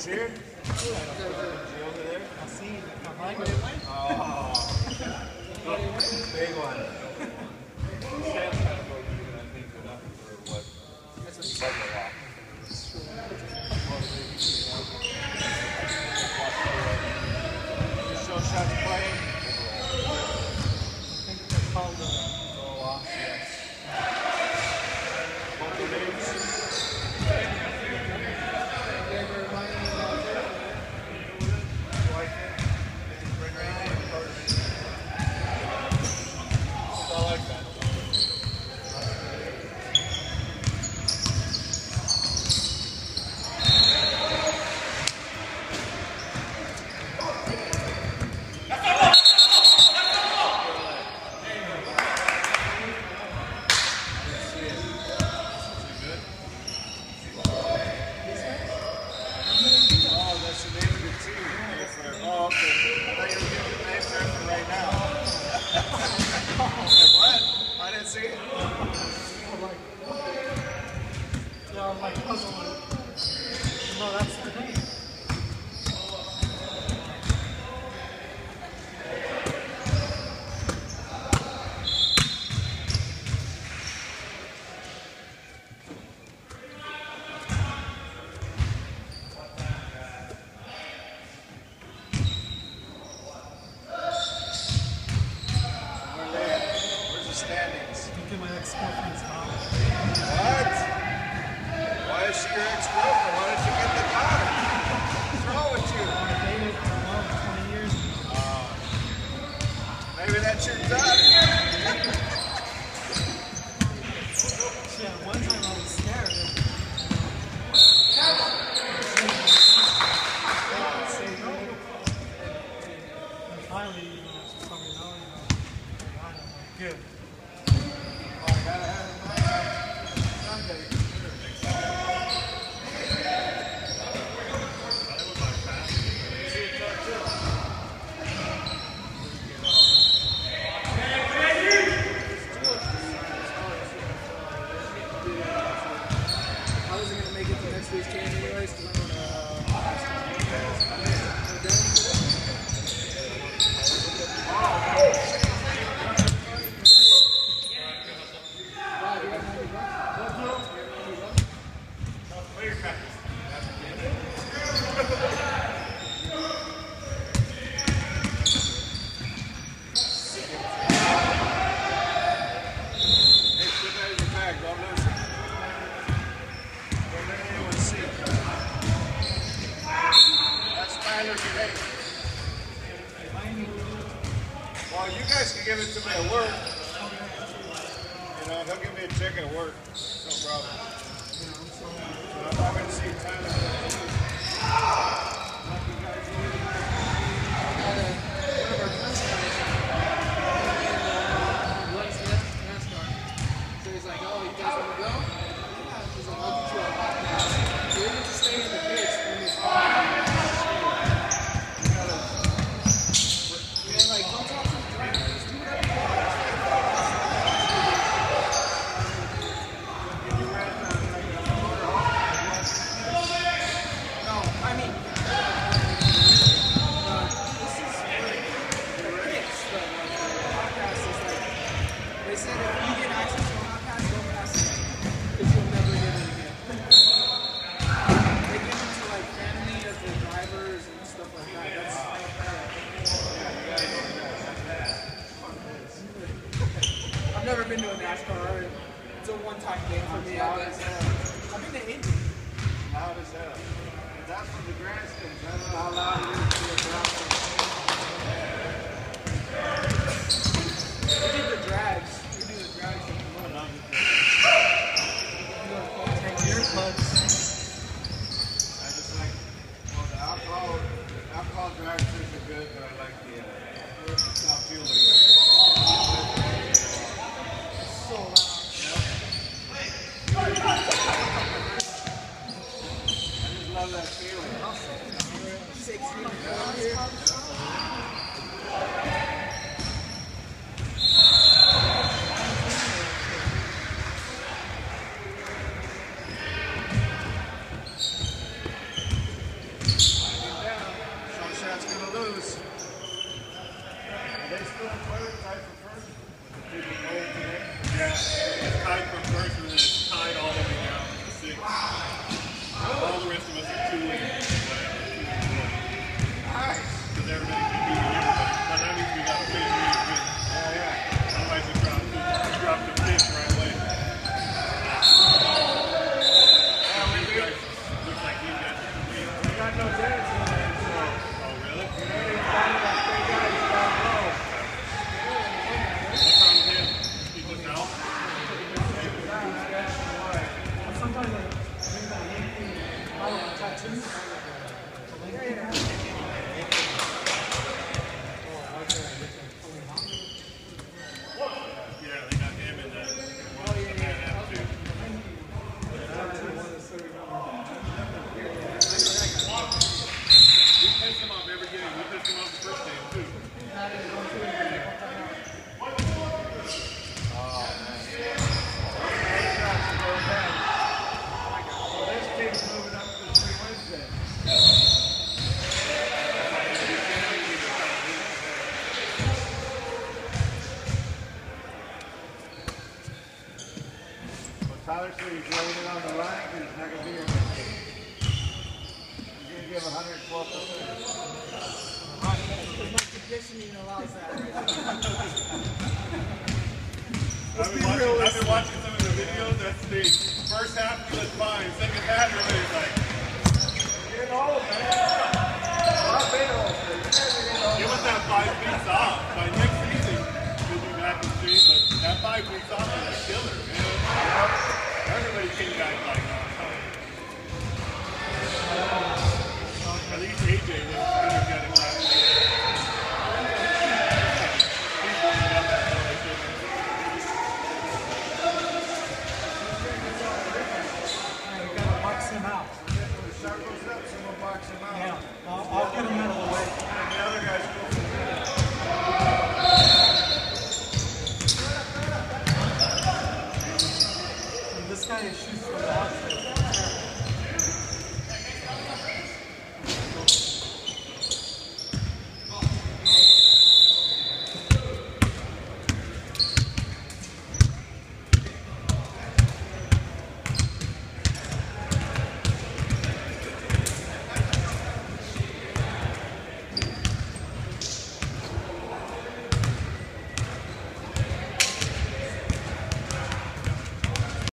cheer? Is he over there? I see. I like it. Oh. Big one. That's what he's like a lot. Sho Shots playing. I think they're called Go off, yes. Both the names. No, that's the name. Where's the standings? Look at my ex-girlfriend's house. What? Why is she your ex-girlfriend? Why did you get the car? What's wrong with you? I dated for love 20 years ago. Maybe that's your daughter. Yeah, one time I was scared. And finally, she told me no, good. Oh, I gotta have it Sunday. I wasn't gonna make it to next week's game anyways because I'm Well, you guys can give it to me at work. You know, they'll give me a check at work. No problem. I'm not going to see So he's like, oh, you guys want to go? Yeah. He's like, I'll get you a hot pass. You're going to stay in the pitch when it's hot. Like, don't talk to the drivers. Do whatever you want. No, I mean, this is fixed. The podcast is like, they said if you get access to a hot pass, don't pass it. Because you'll never get it again. They give it to like family of the drivers and stuff like that. I've never been to a NASCAR. It's a one-time game for me, I guess. I've been to Indy. Loud as hell. That's from the grandstands. I don't know how loud it is to the ground. We did the drags. We do the drags. I love it. Take earplugs. I just like, well, the alcohol drivers are good, but I like the stop fueling. So loud. I just love that feeling. 16 pounds. Because my conditioning allows that right now. I've been watching some of the videos. That's the first half he was fine. Second half, everybody's like, getting old, man. Give us that 5 weeks off. By next season, we'll be back in shape. But that 5 weeks off is a killer, man. Everybody came back like, at least AJ was energetic last week. He's warming up that relationship. You gotta box him out. When the shot goes up, someone box him out. Yeah, I'll get him out of the way. And the other guys go from there. And this guy shoots from the outside.